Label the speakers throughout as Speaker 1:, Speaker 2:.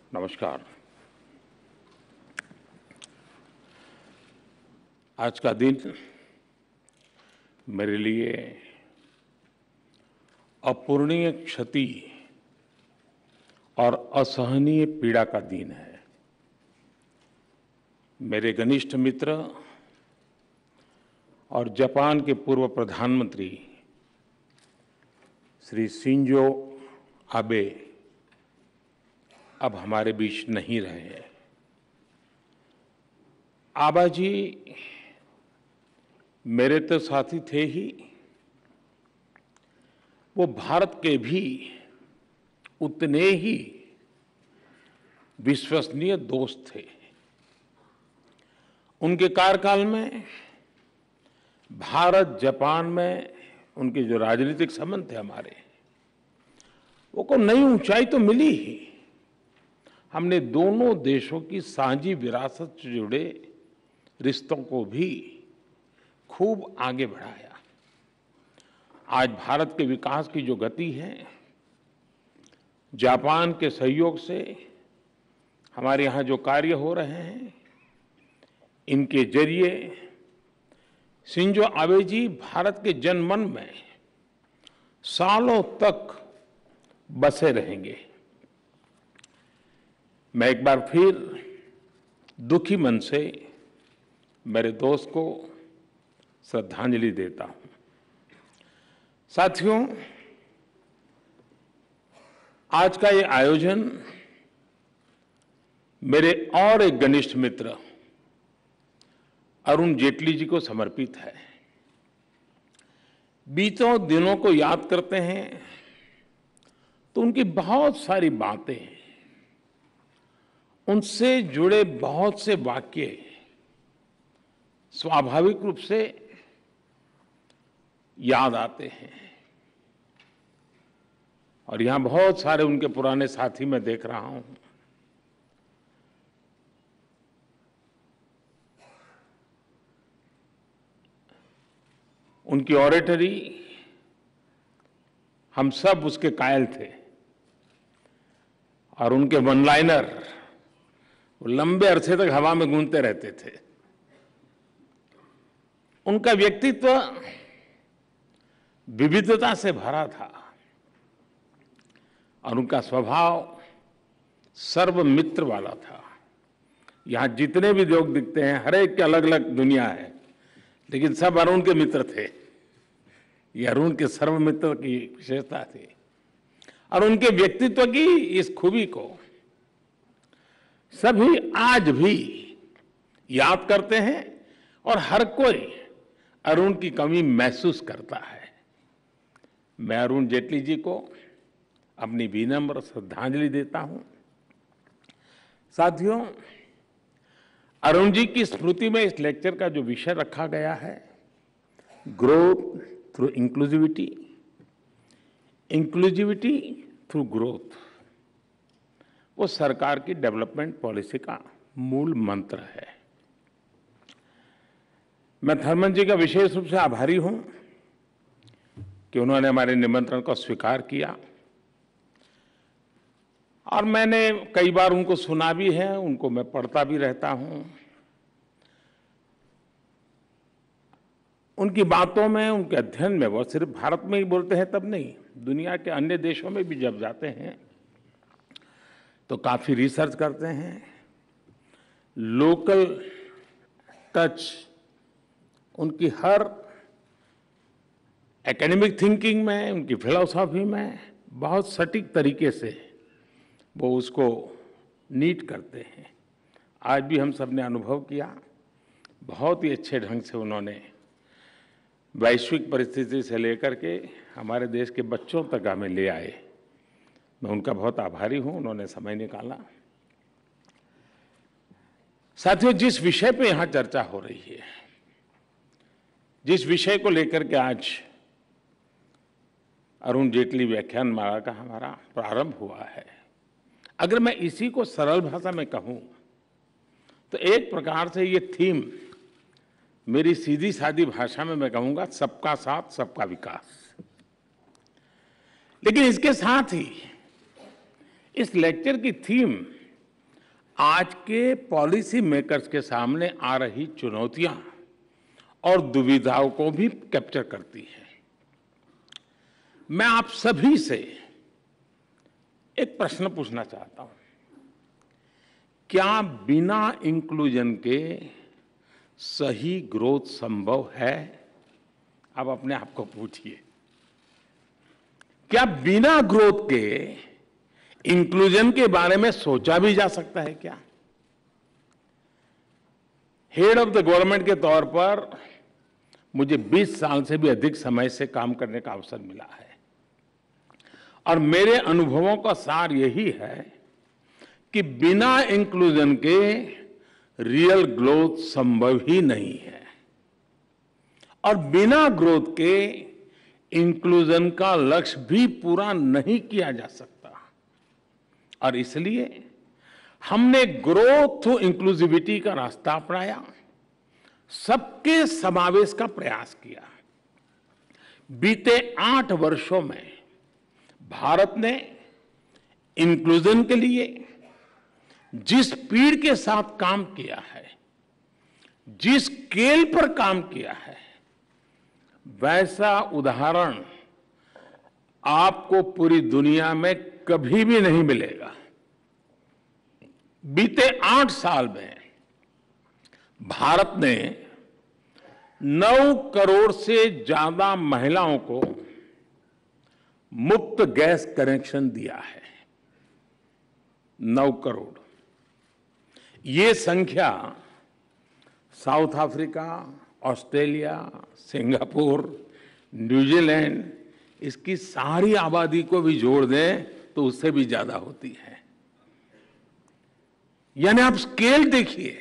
Speaker 1: नमस्कार। आज का दिन मेरे लिए अपूरणीय क्षति और असहनीय पीड़ा का दिन है। मेरे घनिष्ठ मित्र और जापान के पूर्व प्रधानमंत्री श्री शिंजो आबे अब हमारे बीच नहीं रहे हैं। आबा जी मेरे तो साथी थे ही, वो भारत के भी उतने ही विश्वसनीय दोस्त थे। उनके कार्यकाल में भारत जापान में उनके जो राजनीतिक संबंध थे हमारे, वो को नई ऊंचाई तो मिली ही। हमने दोनों देशों की साझी विरासत से जुड़े रिश्तों को भी खूब आगे बढ़ाया। आज भारत के विकास की जो गति है, जापान के सहयोग से हमारे यहाँ जो कार्य हो रहे हैं, इनके जरिए शिंजो आबे जी भारत के जनमन में सालों तक बसे रहेंगे। मैं एक बार फिर दुखी मन से मेरे दोस्त को श्रद्धांजलि देता हूं। साथियों, आज का ये आयोजन मेरे और एक घनिष्ठ मित्र अरुण जेटली जी को समर्पित है। बीतों दिनों को याद करते हैं तो उनकी बहुत सारी बातें, उनसे जुड़े बहुत से वाक्य स्वाभाविक रूप से याद आते हैं। और यहां बहुत सारे उनके पुराने साथी मैं देख रहा हूं। उनकी ऑरेटरी हम सब उसके कायल थे, और उनके वन लाइनर लंबे अरसे तक हवा में गूंजते रहते थे। उनका व्यक्तित्व विविधता से भरा था और उनका स्वभाव सर्वमित्र वाला था। यहां जितने भी लोग दिखते हैं, हर एक की अलग अलग दुनिया है, लेकिन सब अरुण के मित्र थे। ये अरुण के सर्वमित्र की विशेषता थी। और उनके व्यक्तित्व की इस खूबी को सभी आज भी याद करते हैं और हर कोई अरुण की कमी महसूस करता है। मैं अरुण जेटली जी को अपनी विनम्र श्रद्धांजलि देता हूं। साथियों, अरुण जी की स्मृति में इस लेक्चर का जो विषय रखा गया है, growth through inclusivity, inclusivity through growth, वो सरकार की डेवलपमेंट पॉलिसी का मूल मंत्र है। मैं थर्मन जी का विशेष रूप से आभारी हूं कि उन्होंने हमारे निमंत्रण को स्वीकार किया, और मैंने कई बार उनको सुना भी है, उनको मैं पढ़ता भी रहता हूं। उनकी बातों में, उनके अध्ययन में, वो सिर्फ भारत में ही बोलते हैं तब नहीं, दुनिया के अन्य देशों में भी जब जाते हैं तो काफी रिसर्च करते हैं। लोकल टच उनकी हर एकेडमिक थिंकिंग में, उनकी फिलॉसफी में बहुत सटीक तरीके से वो उसको नीट करते हैं। आज भी हम सब ने अनुभव किया, बहुत ही अच्छे ढंग से उन्होंने वैश्विक परिस्थिति से लेकर के हमारे देश के बच्चों तक हमें ले आए। मैं उनका बहुत आभारी हूं, उन्होंने समय निकाला। साथियों, जिस विषय पे यहां चर्चा हो रही है, जिस विषय को लेकर के आज अरुण जेटली व्याख्यान माला का हमारा प्रारंभ हुआ है, अगर मैं इसी को सरल भाषा में कहूं तो एक प्रकार से ये थीम, मेरी सीधी सादी भाषा में मैं कहूंगा, सबका साथ सबका विकास। लेकिन इसके साथ ही इस लेक्चर की थीम आज के पॉलिसी मेकर्स के सामने आ रही चुनौतियां और दुविधाओं को भी कैप्चर करती है। मैं आप सभी से एक प्रश्न पूछना चाहता हूं, क्या बिना इंक्लूजन के सही ग्रोथ संभव है? आप अपने आप को पूछिए, क्या बिना ग्रोथ के इंक्लूजन के बारे में सोचा भी जा सकता है क्या? हेड ऑफ द गवर्नमेंट के तौर पर मुझे 20 साल से भी अधिक समय से काम करने का अवसर मिला है और मेरे अनुभवों का सार यही है कि बिना इंक्लूजन के रियल ग्रोथ संभव ही नहीं है और बिना ग्रोथ के इंक्लूजन का लक्ष्य भी पूरा नहीं किया जा सकता। और इसलिए हमने ग्रोथ थ्रू इंक्लूसिविटी का रास्ता अपनाया, सबके समावेश का प्रयास किया। बीते 8 वर्षों में भारत ने इंक्लूजन के लिए जिस स्पीड के साथ काम किया है, जिस स्केल पर काम किया है, वैसा उदाहरण आपको पूरी दुनिया में कभी भी नहीं मिलेगा। बीते 8 साल में भारत ने 9 करोड़ से ज्यादा महिलाओं को मुफ्त गैस कनेक्शन दिया है। 9 करोड़। ये संख्या South Africa, Australia, Singapore, New Zealand, इसकी सारी आबादी को भी जोड़ दें तो उससे भी ज्यादा होती है। यानी आप स्केल देखिए,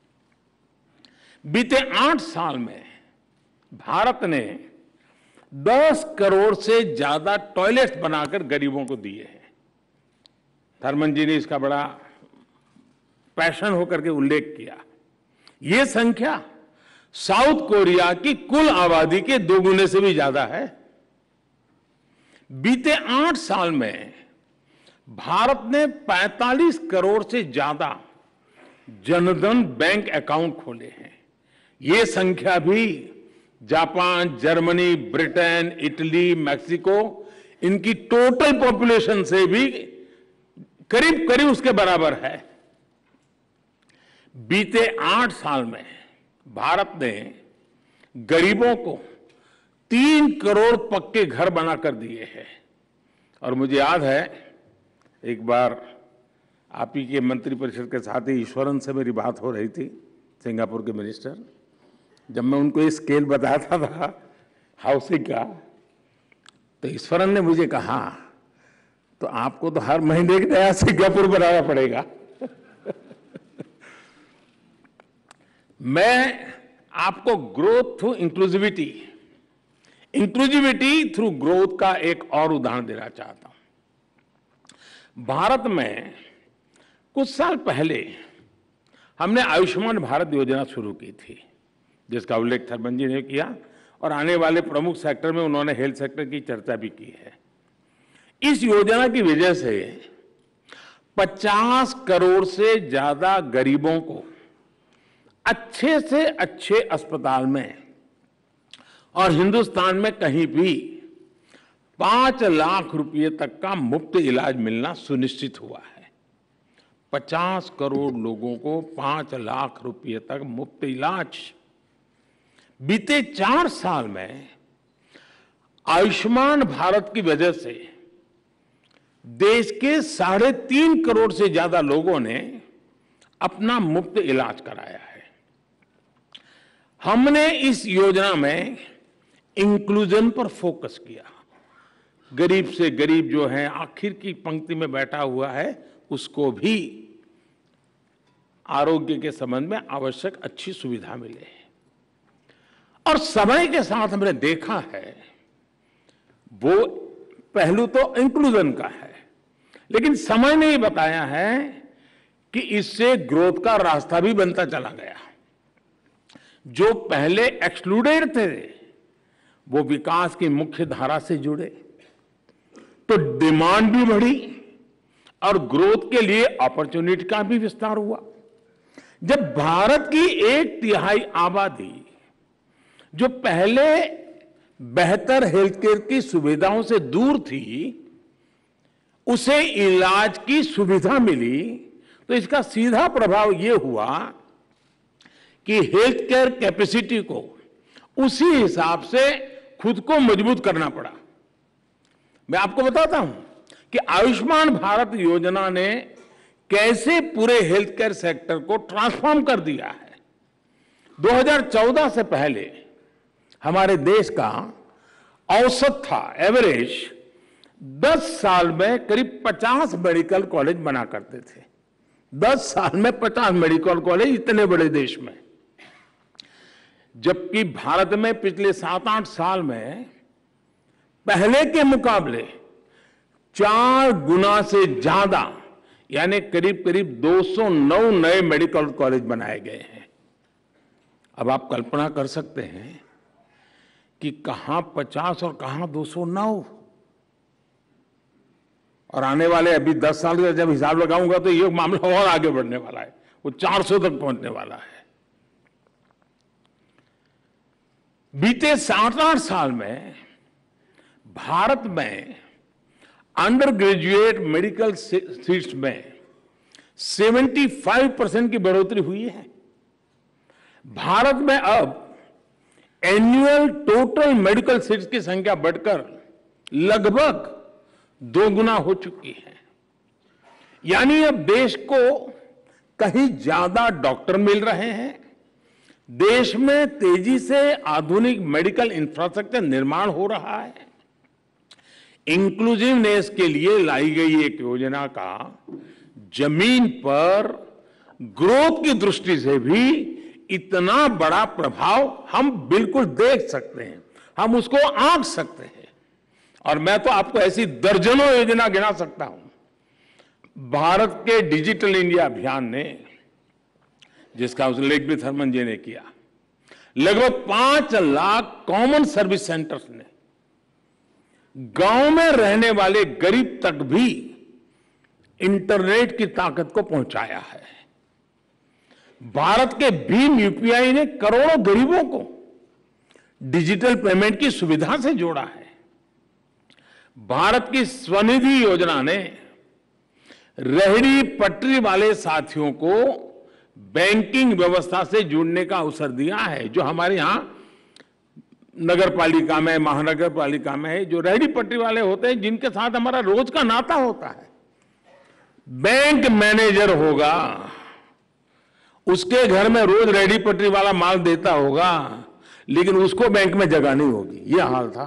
Speaker 1: बीते 8 साल में भारत ने 10 करोड़ से ज्यादा टॉयलेट्स बनाकर गरीबों को दिए हैं। थर्मन जी ने इसका बड़ा पैशन होकर के उल्लेख किया। यह संख्या साउथ कोरिया की कुल आबादी के 2 गुने से भी ज्यादा है। बीते 8 साल में भारत ने 45 करोड़ से ज्यादा जनधन बैंक अकाउंट खोले हैं। यह संख्या भी Japan, Germany, Britain, Italy, Mexico, इनकी टोटल पॉपुलेशन से भी करीब करीब उसके बराबर है। बीते 8 साल में भारत ने गरीबों को 3 करोड़ पक्के घर बनाकर दिए हैं। और मुझे याद है, एक बार आप ही के मंत्रिपरिषद के साथ ही ईश्वरन से मेरी बात हो रही थी, सिंगापुर के मिनिस्टर। जब मैं उनको ये स्केल बताता था हाउसिंग का, तो ईश्वरन ने मुझे कहा, तो आपको तो हर महीने एक नया सिंगापुर बनाना पड़ेगा। मैं आपको growth through inclusivity, inclusivity through growth का एक और उदाहरण देना चाहता हूं। भारत में कुछ साल पहले हमने आयुष्मान भारत योजना शुरू की थी, जिसका उल्लेख थर्मन जी ने किया और आने वाले प्रमुख सेक्टर में उन्होंने हेल्थ सेक्टर की चर्चा भी की है। इस योजना की वजह से 50 करोड़ से ज्यादा गरीबों को अच्छे से अच्छे अस्पताल में और हिंदुस्तान में कहीं भी 5 लाख रुपए तक का मुफ्त इलाज मिलना सुनिश्चित हुआ है। 50 करोड़ लोगों को 5 लाख रुपए तक मुफ्त इलाज। बीते 4 साल में आयुष्मान भारत की वजह से देश के 3.5 करोड़ से ज्यादा लोगों ने अपना मुफ्त इलाज कराया है। हमने इस योजना में इंक्लूजन पर फोकस किया। गरीब से गरीब जो है, आखिर की पंक्ति में बैठा हुआ है, उसको भी आरोग्य के संबंध में आवश्यक अच्छी सुविधा मिले। और समय के साथ हमने देखा है, वो पहलू तो इंक्लूजन का है, लेकिन समय ने ये बताया है कि इससे ग्रोथ का रास्ता भी बनता चला गया। जो पहले एक्सक्लूडेड थे वो विकास की मुख्य धारा से जुड़े, तो डिमांड भी बढ़ी और ग्रोथ के लिए अपॉर्चुनिटी का भी विस्तार हुआ। जब भारत की 1/3 आबादी जो पहले बेहतर हेल्थ केयर की सुविधाओं से दूर थी, उसे इलाज की सुविधा मिली, तो इसका सीधा प्रभाव यह हुआ कि हेल्थ केयर कैपेसिटी को उसी हिसाब से खुद को मजबूत करना पड़ा। मैं आपको बताता हूं कि आयुष्मान भारत योजना ने कैसे पूरे हेल्थ केयर सेक्टर को ट्रांसफॉर्म कर दिया है। 2014 से पहले हमारे देश का औसत था, एवरेज 10 साल में करीब 50 मेडिकल कॉलेज बना करते थे। 10 साल में 50 मेडिकल कॉलेज, इतने बड़े देश में। जबकि भारत में पिछले 7-8 साल में पहले के मुकाबले 4 गुना से ज्यादा, यानी करीब करीब 209 नए मेडिकल कॉलेज बनाए गए हैं। अब आप कल्पना कर सकते हैं कि कहां 50 और कहां 209, और आने वाले अभी 10 साल का जब हिसाब लगाऊंगा तो ये मामला और आगे बढ़ने वाला है, वो 400 तक पहुंचने वाला है। बीते 7-8 साल में भारत में अंडर ग्रेजुएट मेडिकल सीट्स में 75% की बढ़ोतरी हुई है। भारत में अब एनुअल टोटल मेडिकल सीट्स की संख्या बढ़कर लगभग 2 गुना हो चुकी है। यानी अब देश को कहीं ज्यादा डॉक्टर मिल रहे हैं, देश में तेजी से आधुनिक मेडिकल इंफ्रास्ट्रक्चर निर्माण हो रहा है। इंक्लूसिवनेस के लिए लाई गई एक योजना का जमीन पर ग्रोथ की दृष्टि से भी इतना बड़ा प्रभाव हम बिल्कुल देख सकते हैं, हम उसको आंक सकते हैं। और मैं तो आपको ऐसी दर्जनों योजना गिना सकता हूं। भारत के डिजिटल इंडिया अभियान ने, जिसका उल्लेख भी थर्मन जी ने किया, लगभग 5 लाख कॉमन सर्विस सेंटर्स ने गांव में रहने वाले गरीब तक भी इंटरनेट की ताकत को पहुंचाया है। भारत के भीम यूपीआई ने करोड़ों गरीबों को डिजिटल पेमेंट की सुविधा से जोड़ा है। भारत की स्वनिधि योजना ने रेहड़ी पटरी वाले साथियों को बैंकिंग व्यवस्था से जुड़ने का अवसर दिया है। जो हमारे यहां नगर पालिका में, महानगर पालिका में जो रेहड़ी पटरी वाले होते हैं, जिनके साथ हमारा रोज का नाता होता है, बैंक मैनेजर होगा, उसके घर में रोज रेहड़ी पटरी वाला माल देता होगा, लेकिन उसको बैंक में जगह नहीं होगी। यह हाल था।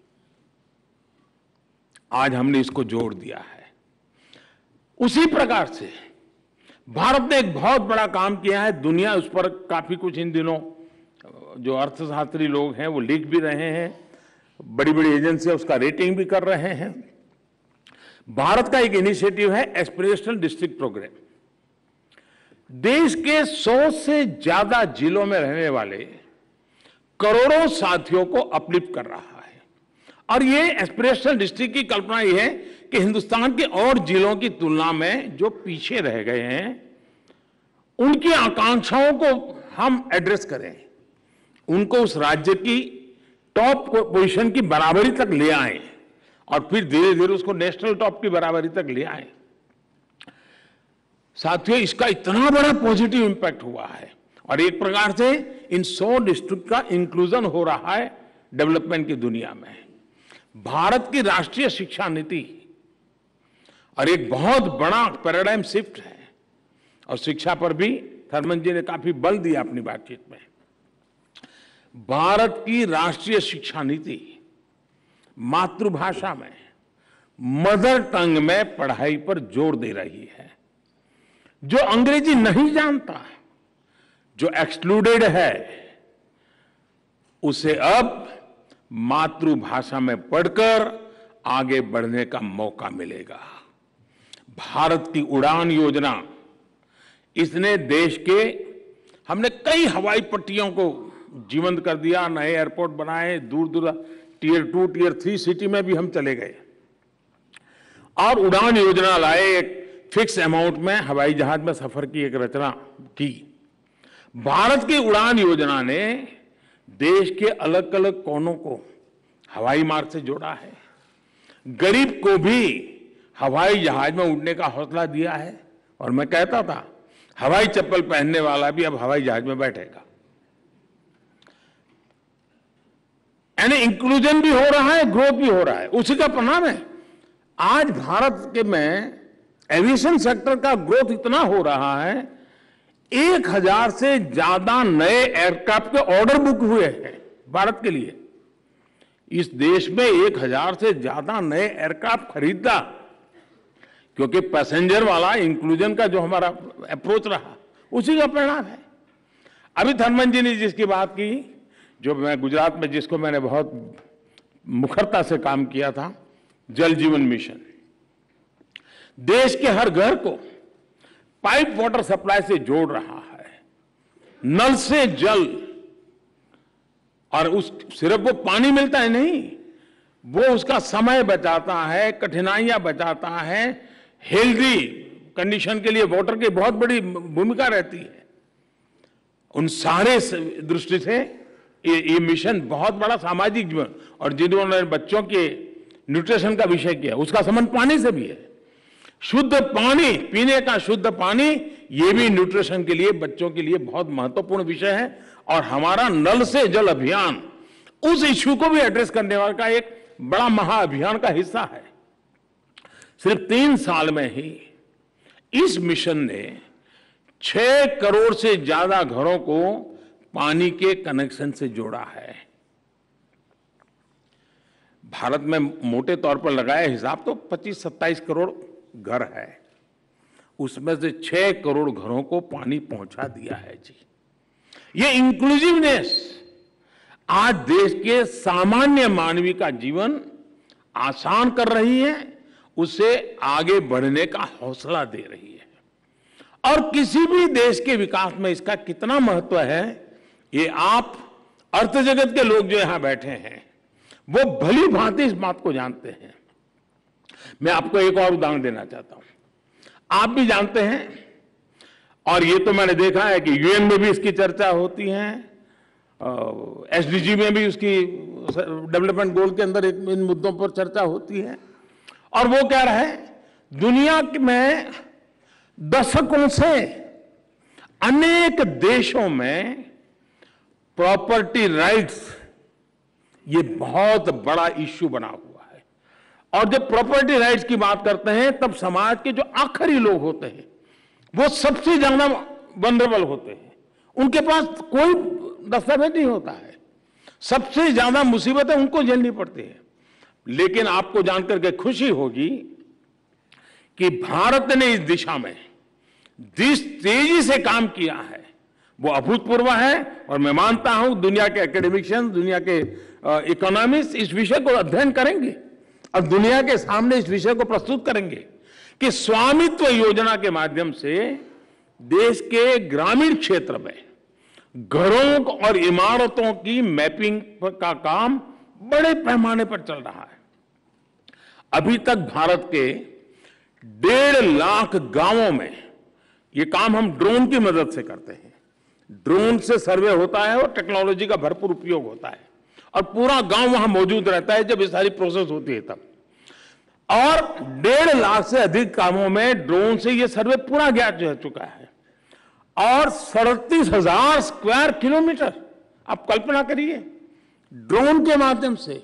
Speaker 1: आज हमने इसको जोड़ दिया है। उसी प्रकार से भारत ने एक बहुत बड़ा काम किया है। दुनिया उस पर काफी कुछ इन दिनों जो अर्थशास्त्री लोग हैं वो लिख भी रहे हैं, बड़ी बड़ी एजेंसियां उसका रेटिंग भी कर रहे हैं। भारत का एक इनिशिएटिव है एस्पिरेशनल डिस्ट्रिक्ट प्रोग्राम। देश के 100 से ज्यादा जिलों में रहने वाले करोड़ों साथियों को अपलिफ्ट कर रहा है। और ये एस्पिरेशनल डिस्ट्रिक्ट की कल्पना ये है कि हिंदुस्तान के और जिलों की तुलना में जो पीछे रह गए हैं, उनकी आकांक्षाओं को हम एड्रेस करें, उनको उस राज्य की टॉप पोजीशन की बराबरी तक ले आए और फिर धीरे धीरे उसको नेशनल टॉप की बराबरी तक ले आए। साथियों, इसका इतना बड़ा पॉजिटिव इंपैक्ट हुआ है और एक प्रकार से इन 100 डिस्ट्रिक्ट का इंक्लूजन हो रहा है डेवलपमेंट की दुनिया में। भारत की राष्ट्रीय शिक्षा नीति और एक बहुत बड़ा पैराडाइम शिफ्ट है, और शिक्षा पर भी थर्मन जी ने काफी बल दिया अपनी बातचीत में। भारत की राष्ट्रीय शिक्षा नीति मातृभाषा में, मदर टंग में पढ़ाई पर जोर दे रही है। जो अंग्रेजी नहीं जानता, जो एक्सक्लूडेड है, उसे अब मातृभाषा में पढ़कर आगे बढ़ने का मौका मिलेगा। भारत की उड़ान योजना, इसने देश के, हमने कई हवाई पट्टियों को जीवंत कर दिया, नए एयरपोर्ट बनाए, दूर दूर टियर 2, टियर 3 सिटी में भी हम चले गए और उड़ान योजना लाए। एक फिक्स अमाउंट में हवाई जहाज में सफर की एक रचना की। भारत की उड़ान योजना ने देश के अलग अलग कोनों को हवाई मार्ग से जोड़ा है, गरीब को भी हवाई जहाज में उड़ने का हौसला दिया है। और मैं कहता था हवाई चप्पल पहनने वाला भी अब हवाई जहाज में बैठेगा। यानी इंक्लूजन भी हो रहा है, ग्रोथ भी हो रहा है, उसी का परिणाम है। आज भारत के में एविएशन सेक्टर का ग्रोथ इतना हो रहा है, 1000 से ज्यादा नए एयरक्राफ्ट के ऑर्डर बुक हुए हैं भारत के लिए। इस देश में 1000 से ज्यादा नए एयरक्राफ्ट खरीदा, क्योंकि पैसेंजर वाला इंक्लूजन का जो हमारा अप्रोच रहा, उसी का परिणाम है। अभी धर्मेंद्र जी ने जिसकी बात की, जो मैं गुजरात में जिसको मैंने बहुत मुखरता से काम किया था, जल जीवन मिशन, देश के हर घर को पाइप वाटर सप्लाई से जोड़ रहा है, नल से जल। और उस सिर्फ वो पानी मिलता है नहीं, वो उसका समय बचाता है, कठिनाइयां बचाता है, हेल्दी कंडीशन के लिए वाटर की बहुत बड़ी भूमिका रहती है। उन सारे दृष्टि से ये मिशन बहुत बड़ा सामाजिक जीवन, और जिन्होंने बच्चों के न्यूट्रिशन का विषय किया, उसका संबंध पानी से भी है। शुद्ध पानी, पीने का शुद्ध पानी, ये भी न्यूट्रिशन के लिए, बच्चों के लिए बहुत महत्वपूर्ण विषय है। और हमारा नल से जल अभियान उस इश्यू को भी एड्रेस करने वाला का एक बड़ा महाअभियान का हिस्सा है। सिर्फ 3 साल में ही इस मिशन ने 6 करोड़ से ज्यादा घरों को पानी के कनेक्शन से जोड़ा है। भारत में मोटे तौर पर लगाया हिसाब तो 25-27 करोड़ घर है, उसमें से 6 करोड़ घरों को पानी पहुंचा दिया है जी। ये इंक्लूसिवनेस आज देश के सामान्य मानवी का जीवन आसान कर रही है, उसे आगे बढ़ने का हौसला दे रही है। और किसी भी देश के विकास में इसका कितना महत्व है, ये आप अर्थ जगत के लोग जो यहां बैठे हैं वो भली भांति इस बात को जानते हैं। मैं आपको एक और उदाहरण देना चाहता हूं। आप भी जानते हैं, और ये तो मैंने देखा है कि यूएन में भी इसकी चर्चा होती है, एसडीजी में भी उसकी डेवलपमेंट गोल के अंदर इन मुद्दों पर चर्चा होती है। और वो कह रहा है, दुनिया में दशकों से अनेक देशों में प्रॉपर्टी राइट्स ये बहुत बड़ा इश्यू बना हुआ है। और जब प्रॉपर्टी राइट्स की बात करते हैं, तब समाज के जो आखिरी लोग होते हैं वो सबसे ज्यादा वल्नरेबल होते हैं, उनके पास कोई दस्तावेज नहीं होता है, सबसे ज्यादा मुसीबतें उनको झेलनी पड़ती है। लेकिन आपको जानकर के खुशी होगी कि भारत ने इस दिशा में जिस तेजी से काम किया है वो अभूतपूर्व है। और मैं मानता हूं दुनिया के एकेडमिशियंस, दुनिया के इकोनॉमिस्ट इस विषय को अध्ययन करेंगे और दुनिया के सामने इस विषय को प्रस्तुत करेंगे कि स्वामित्व योजना के माध्यम से देश के ग्रामीण क्षेत्र में घरों और इमारतों की मैपिंग का काम बड़े पैमाने पर चल रहा है। अभी तक भारत के 1.5 लाख गांवों में ये काम हम ड्रोन की मदद से करते हैं। ड्रोन से सर्वे होता है और टेक्नोलॉजी का भरपूर उपयोग होता है, और पूरा गांव वहां मौजूद रहता है जब ये सारी प्रोसेस होती है तब। और 1.5 लाख से अधिक कामों में ड्रोन से ये सर्वे पूरा किया जा चुका है। और 37,000 स्क्वायर किलोमीटर, आप कल्पना करिए, ड्रोन के माध्यम से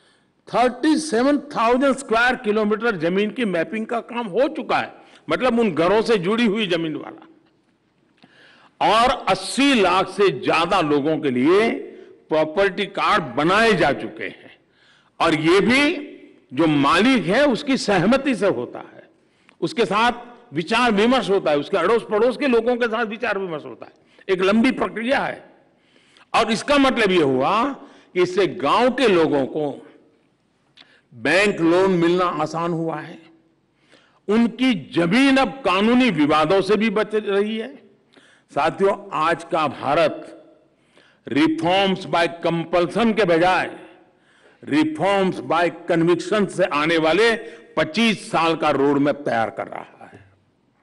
Speaker 1: 37,000 स्क्वायर किलोमीटर जमीन की मैपिंग का काम हो चुका है, मतलब उन घरों से जुड़ी हुई जमीन वाला। और 80 लाख से ज्यादा लोगों के लिए प्रॉपर्टी कार्ड बनाए जा चुके हैं। और ये भी जो मालिक है उसकी सहमति से होता है, उसके साथ विचार विमर्श होता है, उसके अड़ोस पड़ोस के लोगों के साथ विचार विमर्श होता है। एक लंबी प्रक्रिया है। और इसका मतलब यह हुआ कि इससे गांव के लोगों को बैंक लोन मिलना आसान हुआ है, उनकी जमीन अब कानूनी विवादों से भी बच रही है। साथियों, आज का भारत रिफॉर्म्स बाय कंपल्सन के बजाय रिफॉर्म्स बाय कन्विक्शन से आने वाले 25 साल का रोड मैप तैयार कर रहा है।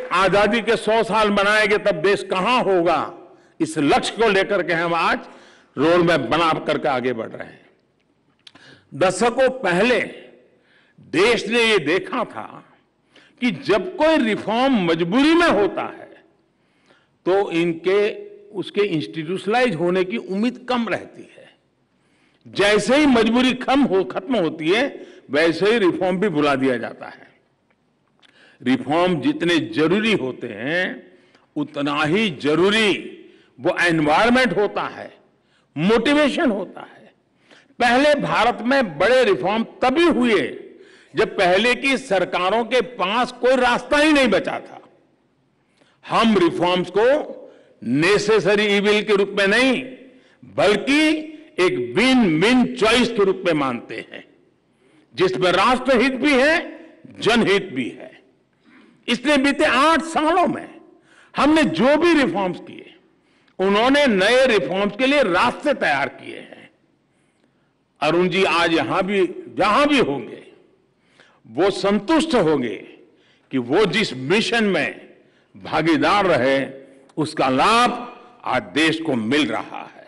Speaker 1: आजादी के 100 साल मनाएंगे तब देश कहां होगा, इस लक्ष्य को लेकर के हम आज रोड मैप बना करके आगे बढ़ रहे हैं। दशकों पहले देश ने ये देखा था कि जब कोई रिफॉर्म मजबूरी में होता है तो उसके इंस्टीट्यूशनलाइज होने की उम्मीद कम रहती है। जैसे ही मजबूरी खत्म होती है वैसे ही रिफॉर्म भी भुला दिया जाता है। रिफॉर्म जितने जरूरी होते हैं उतना ही जरूरी वो एनवायरनमेंट होता है, मोटिवेशन होता है। पहले भारत में बड़े रिफॉर्म तभी हुए जब पहले की सरकारों के पास कोई रास्ता ही नहीं बचा था। हम रिफॉर्म्स को नेसेसरी इविल के रूप में नहीं बल्कि एक विन विन चॉइस के रूप में मानते हैं, जिसमें राष्ट्रहित भी है, जनहित भी है। इसलिए बीते 8 सालों में हमने जो भी रिफॉर्म्स किए, उन्होंने नए रिफॉर्म्स के लिए रास्ते तैयार किए हैं। अरुण जी आज यहां भी जहां भी होंगे वो संतुष्ट होंगे कि वो जिस मिशन में भागीदार रहे उसका लाभ आज देश को मिल रहा है।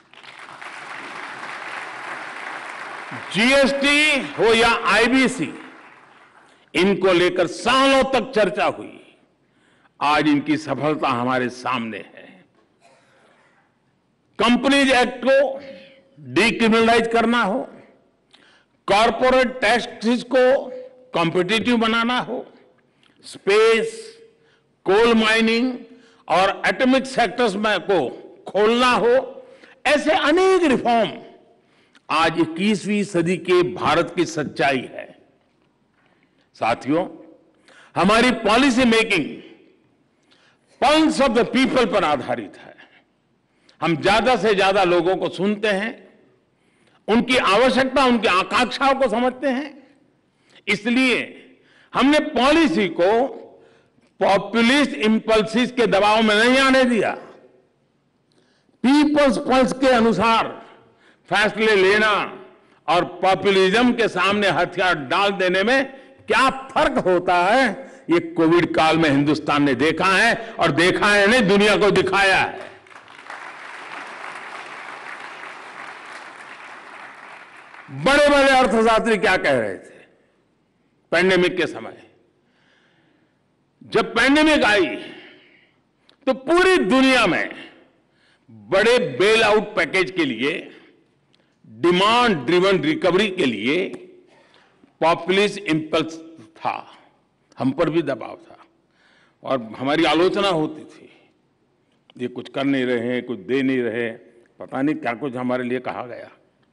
Speaker 1: जीएसटी हो या आईबीसी, इनको लेकर सालों तक चर्चा हुई, आज इनकी सफलता हमारे सामने है। कंपनीज एक्ट को डीक्रिमिनलाइज करना हो, कॉरपोरेट टैक्सेस को कॉम्पिटिटिव बनाना हो, स्पेस, कोल माइनिंग और एटॉमिक सेक्टर्स में को खोलना हो, ऐसे अनेक रिफॉर्म आज 21वीं सदी के भारत की सच्चाई है। साथियों, हमारी policy making pulse of the people पर आधारित है। हम ज्यादा से ज्यादा लोगों को सुनते हैं, उनकी आवश्यकता, उनकी आकांक्षाओं को समझते हैं। इसलिए हमने पॉलिसी को पॉपुलिस्ट इंपल्सिस के दबाव में नहीं आने दिया। पीपल्स पल्स के अनुसार फैसले लेना और पॉपुलिज्म के सामने हथियार डाल देने में क्या फर्क होता है, ये कोविड काल में हिंदुस्तान ने देखा है, और देखा है नहीं, दुनिया को दिखाया है। बड़े बड़े अर्थशास्त्री क्या कह रहे थे पैंडेमिक के समय? जब पैंडेमिक आई तो पूरी दुनिया में बड़े बेल आउट पैकेज के लिए, डिमांड ड्रिवन रिकवरी के लिए पॉपुलिस्ट इंपल्स था, हम पर भी दबाव था और हमारी आलोचना होती थी, ये कुछ कर नहीं रहे, कुछ दे नहीं रहे, पता नहीं क्या कुछ हमारे लिए कहा गया।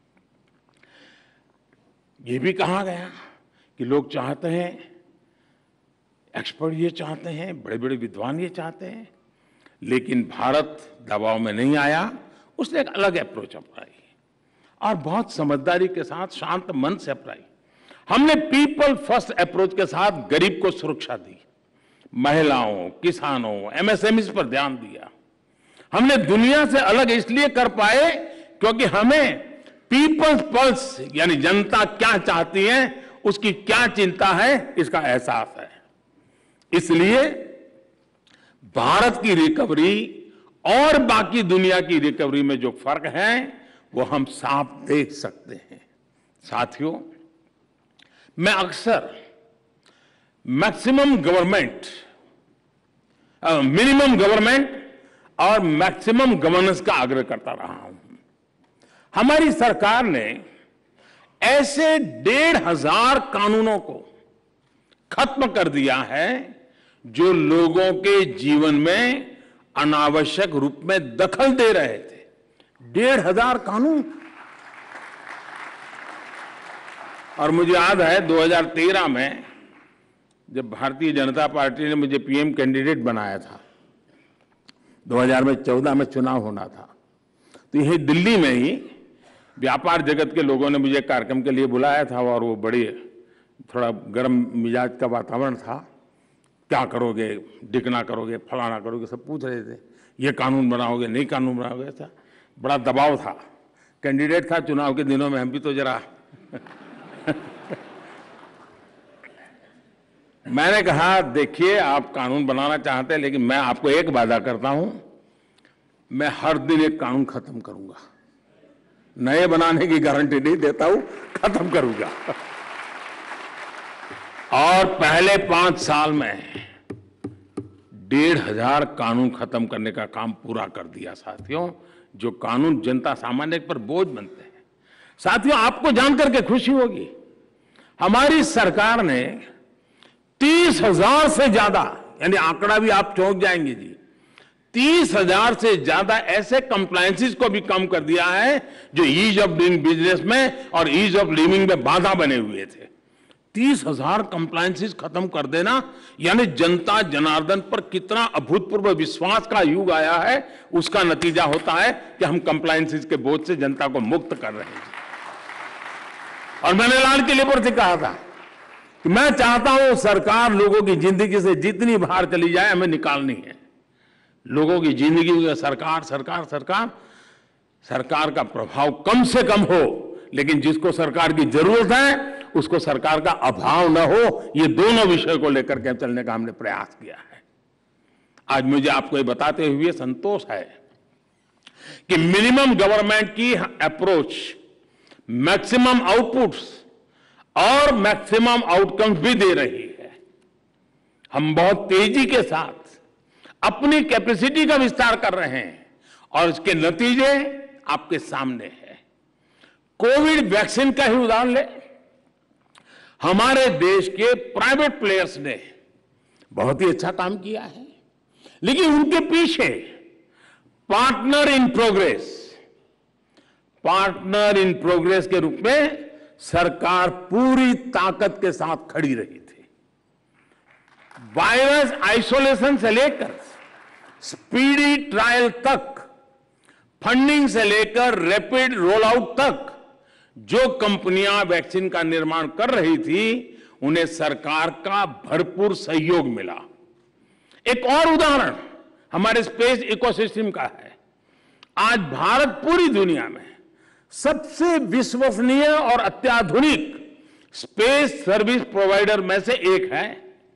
Speaker 1: ये भी कहा गया कि लोग चाहते हैं, एक्सपर्ट ये चाहते हैं, बड़े बड़े विद्वान ये चाहते हैं, लेकिन भारत दबाव में नहीं आया। उसने एक अलग अप्रोच अपनाई और बहुत समझदारी के साथ, शांत मन से अपनाई। हमने पीपल फर्स्ट अप्रोच के साथ गरीब को सुरक्षा दी, महिलाओं, किसानों, एमएसएमई पर ध्यान दिया। हमने दुनिया से अलग इसलिए कर पाए क्योंकि हमें पीपल्स पल्स यानी जनता क्या चाहती है, उसकी क्या चिंता है, इसका एहसास है। इसलिए भारत की रिकवरी और बाकी दुनिया की रिकवरी में जो फर्क है वो हम साफ देख सकते हैं। साथियों, मैं अक्सर मैक्सिमम गवर्नमेंट, मिनिमम गवर्नमेंट और मैक्सिमम गवर्नेंस का आग्रह करता रहा हूं। हमारी सरकार ने ऐसे 1,500 कानूनों को खत्म कर दिया है जो लोगों के जीवन में अनावश्यक रूप में दखल दे रहे थे। 1,500 कानून। और मुझे याद है 2013 में जब भारतीय जनता पार्टी ने मुझे पीएम कैंडिडेट बनाया था, 2014 में चुनाव होना था, तो यही दिल्ली में ही व्यापार जगत के लोगों ने मुझे कार्यक्रम के लिए बुलाया था और वो बड़ी थोड़ा गर्म मिजाज का वातावरण था। क्या करोगे, डिकना करोगे, फलाना करोगे, सब पूछ रहे थे। ये कानून बनाओगे, नहीं कानून बनाओगे, ऐसा बड़ा दबाव था। कैंडिडेट था चुनाव के दिनों में, हम भी तो जरा मैंने कहा देखिए आप कानून बनाना चाहते हैं, लेकिन मैं आपको एक वादा करता हूं, मैं हर दिन एक कानून खत्म करूंगा। नए बनाने की गारंटी नहीं देता हूं, खत्म करूंगा। और पहले 5 साल में 1,500 कानून खत्म करने का काम पूरा कर दिया साथियों, जो कानून जनता सामान्य पर बोझ बनते हैं। साथियों, आपको जानकर के खुशी होगी, हमारी सरकार ने 30,000 से ज्यादा, यानी आंकड़ा भी आप चौंक जाएंगे जी, 30,000 से ज्यादा ऐसे कंप्लायंसेस को भी कम कर दिया है जो ईज ऑफ डूइंग बिजनेस में और ईज ऑफ लिविंग में बाधा बने हुए थे। 30,000 कंप्लायंसेस खत्म कर देना, यानी जनता जनार्दन पर कितना अभूतपूर्व विश्वास का युग आया है, उसका नतीजा होता है कि हम कंप्लायंसेस के बोझ से जनता को मुक्त कर रहे हैं। और मैंने लाल किले पर से कहा था कि मैं चाहता हूं सरकार लोगों की जिंदगी से जितनी बाहर चली जाए हमें निकालनी है। लोगों की जिंदगी में सरकार सरकार सरकार सरकार का प्रभाव कम से कम हो, लेकिन जिसको सरकार की जरूरत है उसको सरकार का अभाव न हो, ये दोनों विषय को लेकर के चलने का हमने प्रयास किया है। आज मुझे आपको ये बताते हुए संतोष है कि मिनिमम गवर्नमेंट की अप्रोच मैक्सिमम आउटपुट्स और मैक्सिमम आउटकम्स भी दे रही है। हम बहुत तेजी के साथ अपनी कैपेसिटी का विस्तार कर रहे हैं और इसके नतीजे आपके सामने हैं। कोविड वैक्सीन का ही उदाहरण ले, हमारे देश के प्राइवेट प्लेयर्स ने बहुत ही अच्छा काम किया है, लेकिन उनके पीछे पार्टनर इन प्रोग्रेस के रूप में सरकार पूरी ताकत के साथ खड़ी रही थी। वायरस आइसोलेशन से लेकर स्पीडी ट्रायल तक, फंडिंग से लेकर रैपिड रोल आउट तक जो कंपनियां वैक्सीन का निर्माण कर रही थी, उन्हें सरकार का भरपूर सहयोग मिला। एक और उदाहरण हमारे स्पेस इकोसिस्टम का है। आज भारत पूरी दुनिया में सबसे विश्वसनीय और अत्याधुनिक स्पेस सर्विस प्रोवाइडर में से एक है।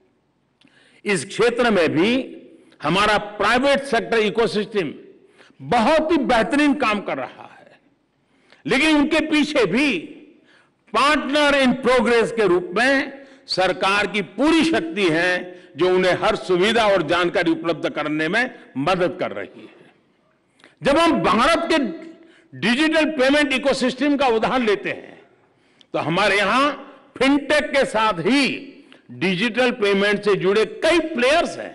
Speaker 1: इस क्षेत्र में भी हमारा प्राइवेट सेक्टर इकोसिस्टम बहुत ही बेहतरीन काम कर रहा है, लेकिन उनके पीछे भी पार्टनर इन प्रोग्रेस के रूप में सरकार की पूरी शक्ति है, जो उन्हें हर सुविधा और जानकारी उपलब्ध करने में मदद कर रही है। जब हम भारत के डिजिटल पेमेंट इकोसिस्टम का उदाहरण लेते हैं, तो हमारे यहां फिनटेक के साथ ही डिजिटल पेमेंट से जुड़े कई प्लेयर्स हैं,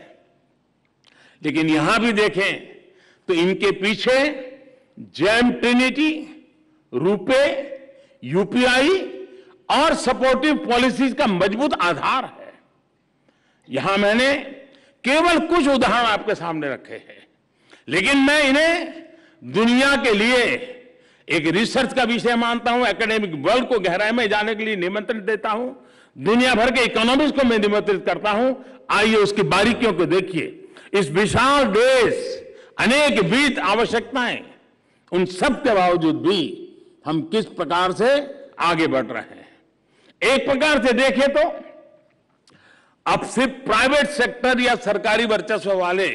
Speaker 1: लेकिन यहां भी देखें तो इनके पीछे जेम ट्रिनिटी, रुपे, यूपीआई और सपोर्टिव पॉलिसीज का मजबूत आधार है। यहां मैंने केवल कुछ उदाहरण आपके सामने रखे हैं, लेकिन मैं इन्हें दुनिया के लिए एक रिसर्च का विषय मानता हूं। एकेडमिक वर्ल्ड को गहराई में जाने के लिए निमंत्रण देता हूं, दुनिया भर के इकोनॉमिस्ट को मैं निमंत्रित करता हूं। आइए उसकी बारीकियों को देखिए। इस विशाल देश, अनेक विविध आवश्यकताएं, उन सब के बावजूद भी हम किस प्रकार से आगे बढ़ रहे हैं। एक प्रकार से देखें तो अब सिर्फ प्राइवेट सेक्टर या सरकारी वर्चस्व वाले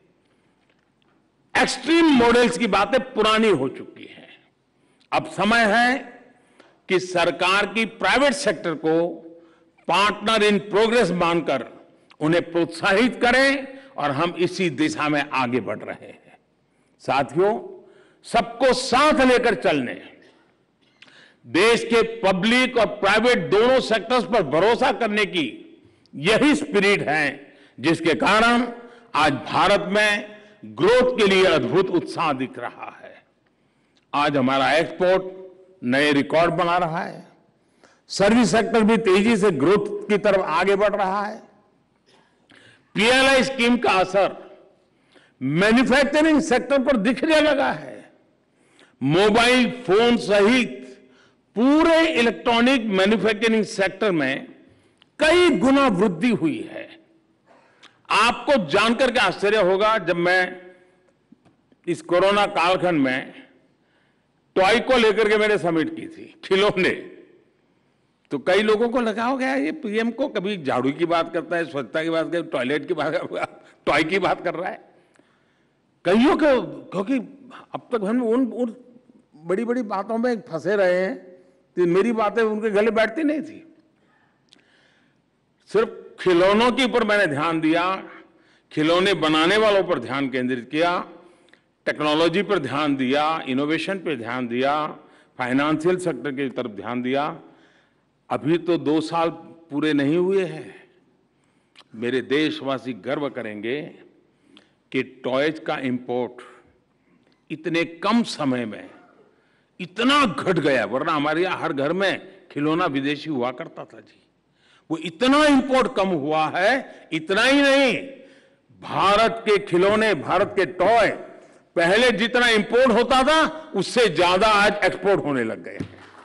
Speaker 1: एक्सट्रीम मॉडल्स की बातें पुरानी हो चुकी हैं। अब समय है कि सरकार की प्राइवेट सेक्टर को पार्टनर इन प्रोग्रेस मानकर उन्हें प्रोत्साहित करें, और हम इसी दिशा में आगे बढ़ रहे हैं। साथियों, सबको साथ लेकर चलने, देश के पब्लिक और प्राइवेट दोनों सेक्टर्स पर भरोसा करने की यही स्पिरिट है, जिसके कारण आज भारत में ग्रोथ के लिए अद्भुत उत्साह दिख रहा है। आज हमारा एक्सपोर्ट नए रिकॉर्ड बना रहा है, सर्विस सेक्टर भी तेजी से ग्रोथ की तरफ आगे बढ़ रहा है। पीएलआई स्कीम का असर मैन्युफैक्चरिंग सेक्टर पर दिखने लगा है। मोबाइल फोन सहित पूरे इलेक्ट्रॉनिक मैन्युफैक्चरिंग सेक्टर में कई गुना वृद्धि हुई है। आपको जानकर के आश्चर्य होगा, जब मैं इस कोरोना कालखंड में टॉय को लेकर के मैंने समिट की थी, खिलौने, तो कई लोगों को लगा हो गया ये पीएम को कभी झाड़ू की बात करता है, स्वच्छता की बात करता है, टॉयलेट की बात, टॉय की बात कर रहा है। कईयों को, क्योंकि अब तक हम उन बड़ी बड़ी बातों में फंसे रहे हैं तो मेरी बातें उनके गले बैठती नहीं थी। सिर्फ खिलौनों के ऊपर मैंने ध्यान दिया, खिलौने बनाने वालों पर ध्यान केंद्रित किया, टेक्नोलॉजी पर ध्यान दिया, इनोवेशन पर ध्यान दिया, फाइनेंशियल सेक्टर की तरफ ध्यान दिया। अभी तो 2 साल पूरे नहीं हुए हैं। मेरे देशवासी गर्व करेंगे कि टॉयज का इंपोर्ट इतने कम समय में इतना घट गया, वरना हमारे यहाँ हर घर में खिलौना विदेशी हुआ करता था जी। वो इतना इंपोर्ट कम हुआ है। इतना ही नहीं, भारत के खिलौने, भारत के टॉय पहले जितना इंपोर्ट होता था उससे ज्यादा आज एक्सपोर्ट होने लग गए।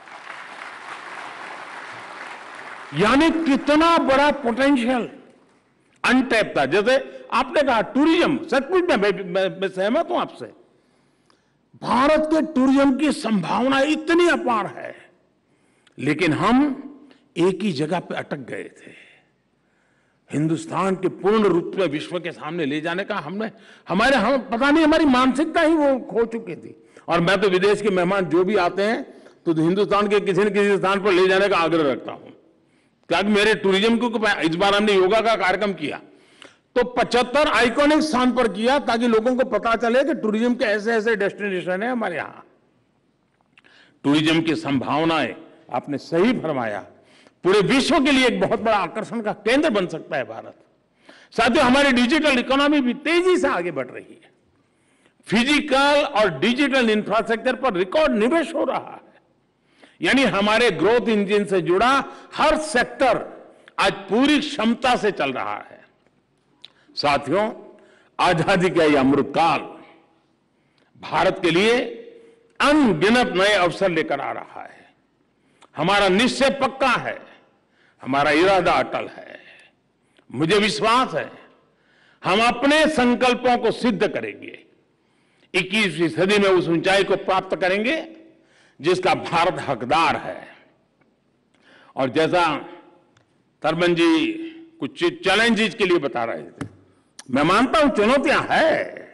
Speaker 1: यानी कितना बड़ा पोटेंशियल अनटैप था। जैसे आपने कहा टूरिज्म, सचमुच मैं सहमत हूं आपसे। भारत के टूरिज्म की संभावना इतनी अपार है, लेकिन हम एक ही जगह पे अटक गए थे। हिंदुस्तान के पूर्ण रूप में विश्व के सामने ले जाने का हम पता नहीं, हमारी मानसिकता ही वो खो चुकी थी। और मैं तो विदेश के मेहमान जो भी आते हैं तो हिंदुस्तान के किसी न किसी स्थान पर ले जाने का आग्रह रखता हूं। क्या मेरे टूरिज्म को, इस बार हमने योगा का कार्यक्रम किया तो 75 आइकॉनिक स्थान पर किया ताकि लोगों को पता चले कि टूरिज्म के ऐसे ऐसे डेस्टिनेशन है हमारे यहां। टूरिज्म की संभावनाएं, आपने सही फरमाया, पूरे विश्व के लिए एक बहुत बड़ा आकर्षण का केंद्र बन सकता है भारत। साथियों, हमारी डिजिटल इकोनॉमी भी तेजी से आगे बढ़ रही है। फिजिकल और डिजिटल इंफ्रास्ट्रक्चर पर रिकॉर्ड निवेश हो रहा है। यानी हमारे ग्रोथ इंजन से जुड़ा हर सेक्टर आज पूरी क्षमता से चल रहा है। साथियों, आजादी का यह अमृतकाल भारत के लिए अनगिनत नए अवसर लेकर आ रहा है। हमारा निश्चय पक्का है, हमारा इरादा अटल है। मुझे विश्वास है हम अपने संकल्पों को सिद्ध करेंगे, 21वीं सदी में उस ऊंचाई को प्राप्त करेंगे जिसका भारत हकदार है। और जैसा थर्मन जी कुछ चैलेंजेस के लिए बता रहे थे, मैं मानता हूं चुनौतियां हैं,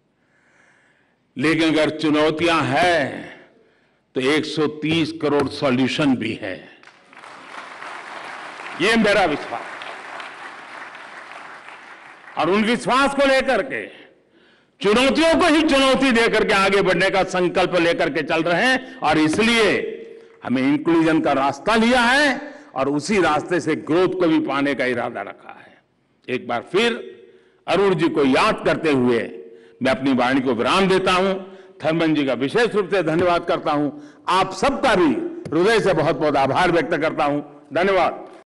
Speaker 1: लेकिन अगर चुनौतियां हैं तो 130 करोड़ सॉल्यूशन भी है। ये मेरा विश्वास, और उन विश्वास को लेकर के, चुनौतियों को ही चुनौती देकर के आगे बढ़ने का संकल्प लेकर के चल रहे हैं। और इसलिए हमें इंक्लूजन का रास्ता लिया है और उसी रास्ते से ग्रोथ को भी पाने का इरादा रखा है। एक बार फिर अरुण जी को याद करते हुए मैं अपनी वाणी को विराम देता हूं। थर्मन जी का विशेष रूप से धन्यवाद करता हूं। आप सबका भी हृदय से बहुत बहुत आभार व्यक्त करता हूं। धन्यवाद।